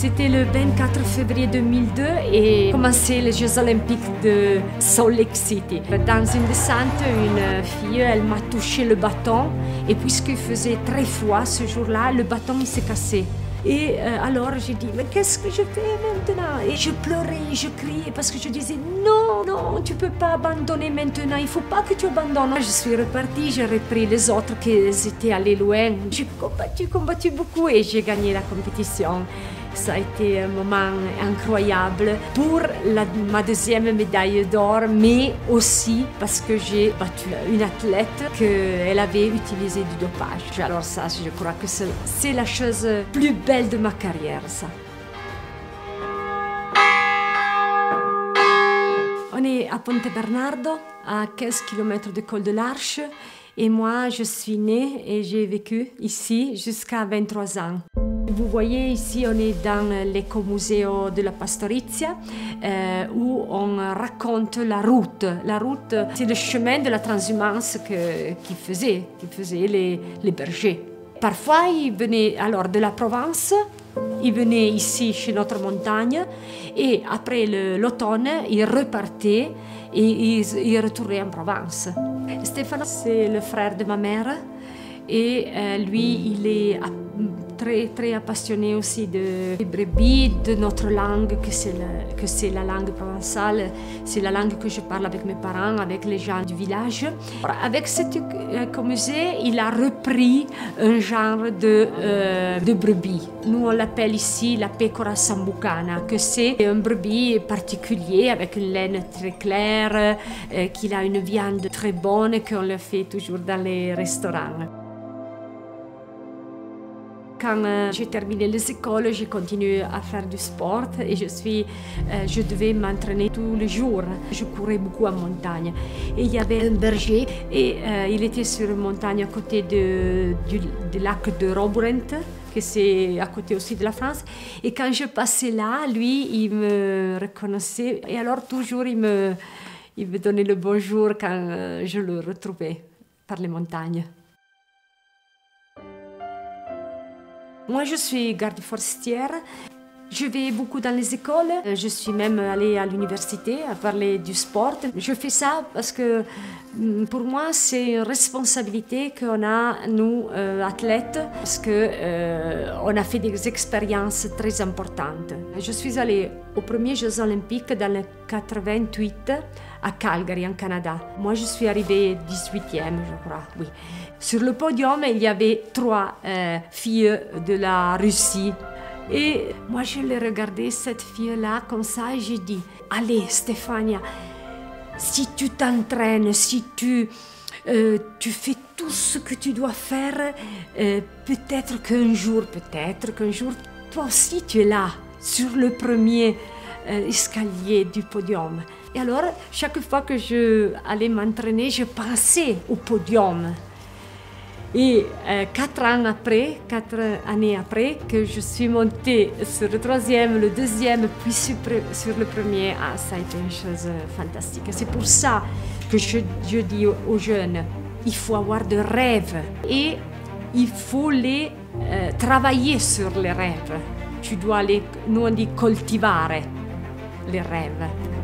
C'était le 24 février 2002 et commençaient les Jeux Olympiques de Salt Lake City. Dans une descente, une fille, elle m'a touché le bâton et puisqu'il faisait très froid ce jour-là, le bâton il s'est cassé. Et alors j'ai dit, mais qu'est-ce que je fais maintenant? Et je pleurais, je criais parce que je disais, non, non, tu ne peux pas abandonner maintenant, il ne faut pas que tu abandonnes. Je suis repartie, j'ai repris les autres qui étaient allés loin. J'ai combattu beaucoup et j'ai gagné la compétition. Ça a été un moment incroyable pour ma deuxième médaille d'or, mais aussi parce que j'ai battu une athlète qu'elle avait utilisé du dopage. Alors ça, je crois que c'est la chose plus belle de ma carrière, ça. On est à Ponte Bernardo, à 15 km de Col de l'Arche, et moi, je suis née et j'ai vécu ici jusqu'à 23 ans. Vous voyez ici, on est dans l'écomuseo de la Pastorizia où on raconte la route. La route, c'est le chemin de la transhumance qui faisaient les bergers. Parfois, ils venaient alors de la Provence, ils venaient ici chez notre montagne et après l'automne, ils repartaient et ils retournaient en Provence. Stefano, c'est le frère de ma mère et lui, il est très passionné aussi des brebis, de notre langue, que c'est la langue provençale, c'est la langue que je parle avec mes parents, avec les gens du village. Avec cet écomusée, il a repris un genre de brebis. Nous, on l'appelle ici la pecora sambucana, que c'est un brebis particulier, avec une laine très claire, qu'il a une viande très bonne, qu'on le fait toujours dans les restaurants. Quand j'ai terminé les écoles, j'ai continué à faire du sport et je devais m'entraîner tous les jours. Je courais beaucoup en montagne. Et il y avait un berger et il était sur une montagne à côté du lac de Robrent, que c'est à côté aussi de la France. Et quand je passais là, lui, il me reconnaissait. Et alors toujours, il me donnait le bonjour quand je le retrouvais par les montagnes. Moi, je suis garde forestière. Je vais beaucoup dans les écoles. Je suis même allée à l'université à parler du sport. Je fais ça parce que pour moi, c'est une responsabilité qu'on a, nous, athlètes, parce qu'on a fait des expériences très importantes. Je suis allée aux premiers Jeux Olympiques dans le 88 à Calgary, en Canada. Moi, je suis arrivée 18e, je crois, oui. Sur le podium, il y avait 3 filles de la Russie. Et moi, je l'ai regardée, cette fille-là, comme ça, et j'ai dit, allez, Stefania, si tu t'entraînes, si tu fais tout ce que tu dois faire, peut-être qu'un jour, toi aussi, tu es là, sur le premier escalier du podium. Et alors, chaque fois que je allais m'entraîner, je pensais au podium. Et 4 années après, que je suis montée sur le 3e, le 2e, puis sur le premier, ça a été une chose fantastique. C'est pour ça que je dis aux jeunes, il faut avoir des rêves et il faut les travailler sur les rêves. Tu dois nous on dit cultivare les rêves.